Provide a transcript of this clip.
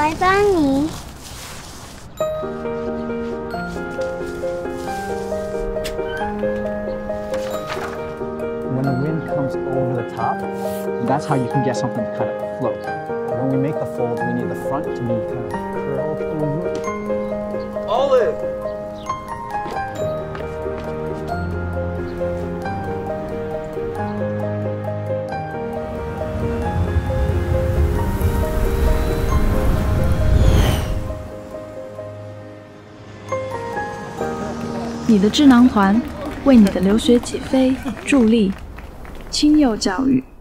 来帮你。 When the wind comes over the top, that's how you can get something to kind of float. When we make the fold, we need the front to be kind of curled over. Olive! 你的智囊团为你的留学起飞助力，亲幼教育。